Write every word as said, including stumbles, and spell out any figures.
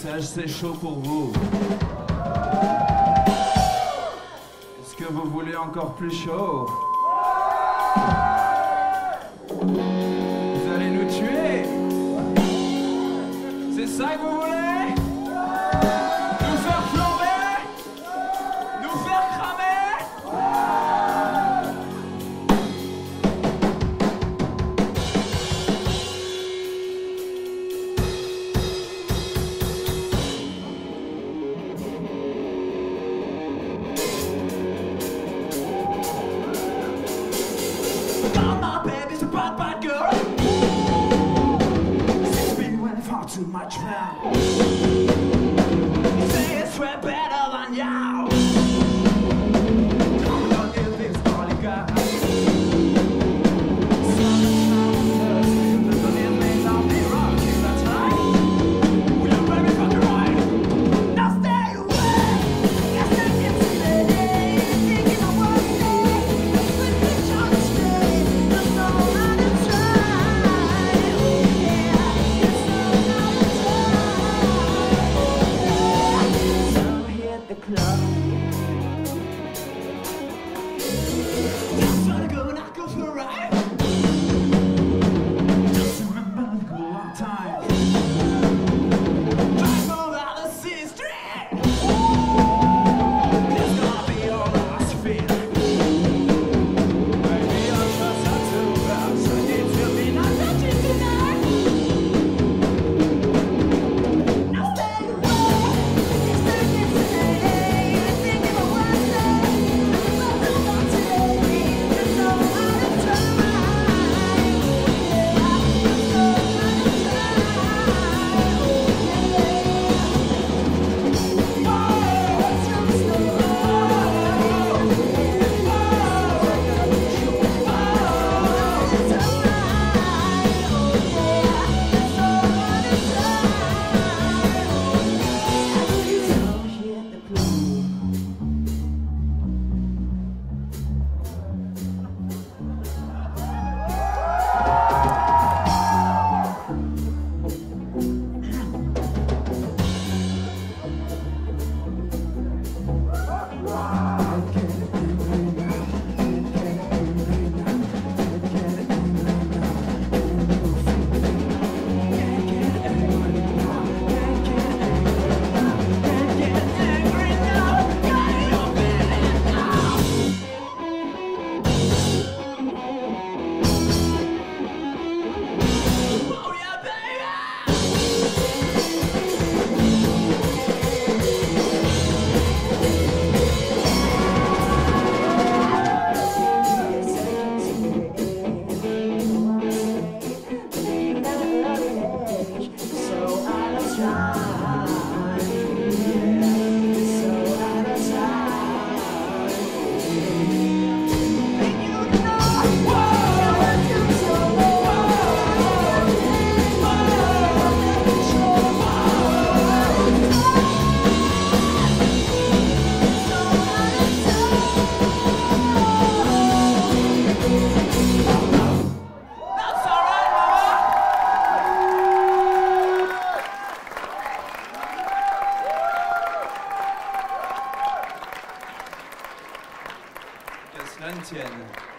message, c'est chaud pour vous. Est-ce que vous voulez encore plus chaud? Vous allez nous tuer? C'est ça que vous voulez? Nous faire flamber? Nous faire cramer? Oh, my baby's a bad, bad girl. She's been waiting far too much now. You say it's way better than you. Come on, give this all you got. Que cela ne tienne.